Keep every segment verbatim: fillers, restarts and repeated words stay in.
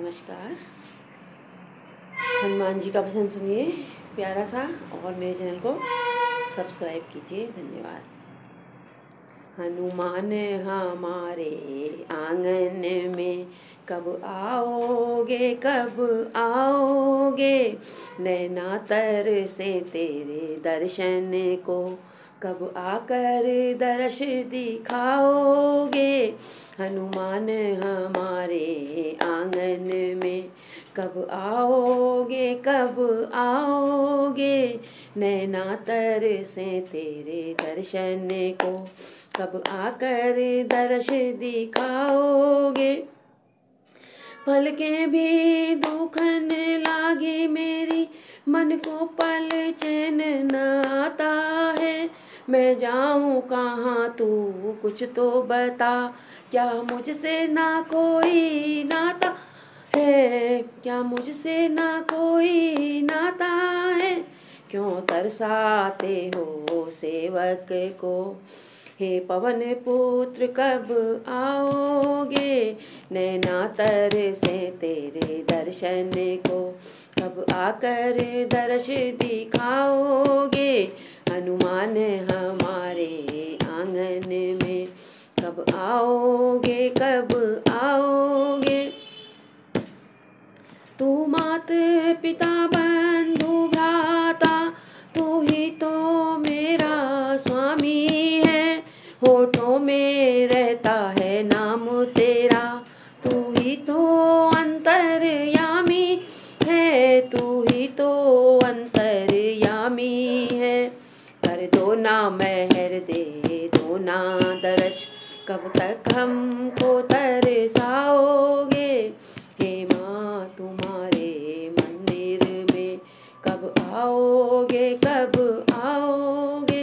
नमस्कार। हनुमान जी का भजन सुनिए प्यारा सा, और मेरे चैनल को सब्सक्राइब कीजिए। धन्यवाद। हनुमान हमारे आंगन में कब आओगे, कब आओगे, नैना तर से तेरे दर्शन को कब आकर दर्श दिखाओगे। हनुमान हमारे आंगन में कब आओगे, कब आओगे, नैना तर से तेरे दर्शन को कब आकर दर्श दिखाओगे। पलकें भी दुखन लागी मेरी, मन को पल चैन न आता है। मैं जाऊं कहाँ तू कुछ तो बता, क्या मुझसे ना कोई नाता है, क्या मुझसे ना कोई नाता है। क्यों तरसाते हो सेवक को, हे पवन पुत्र कब आओगे, नैना तर से तेरे दर्शन को कब आकर दर्श दिखाओगे। हनुमान हमारे आंगन में कब आओगे, कब आओगे। तू मात पिता बंधु भ्राता, तू ही तो मेरा स्वामी है। होठों में रहता है नाम तेरा, तू ही तो अंतर्यामी है, तू ही तो अंतर्यामी है। कर दो ना मेहर, दे दो ना दर्श, कब तक हमको तरसाओगे। हे माँ तुम्हारे मंदिर में कब आओगे, कब आओगे।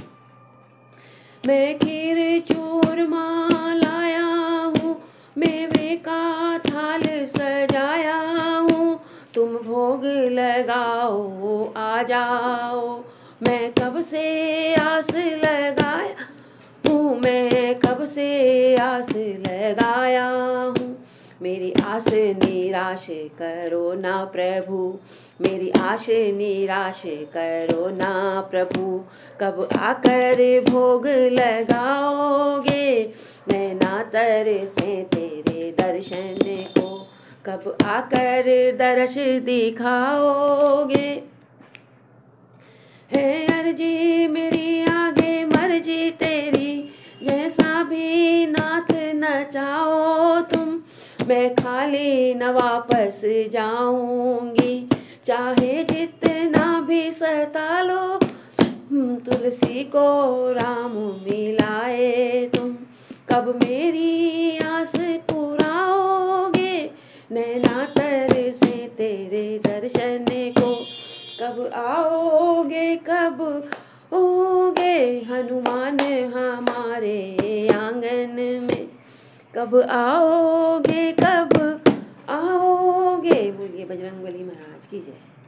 मैं खीर चूरमा लाया हूँ, मेवे का थाल सजाया हूँ, तुम भोग लगाओ आ जाओ। मैं कब से आस लगाया हूँ, मैं कब से आस लगाया हूँ। मेरी आस निराश करो ना प्रभु, मेरी आश निराश करो ना प्रभु। कब आकर भोग लगाओगे, नैना तर से तेरे दर्शन को कब आकर दर्श दिखाओगे। है अर्जी मेरी आगे मर्जी तेरी, जैसा भी नाथ न चाहो तुम, मैं खाली न वापस जाऊंगी। चाहे जितना भी सता लो, तुलसी को राम मिलाए तुम। कब मेरी आस पुराओगे, नैना तर से तेरे दर्शन को कब आओगे, कब आओगे। हनुमान हमारे आंगन में कब आओगे, कब आओगे। बोलिए बजरंगबली महाराज की जय।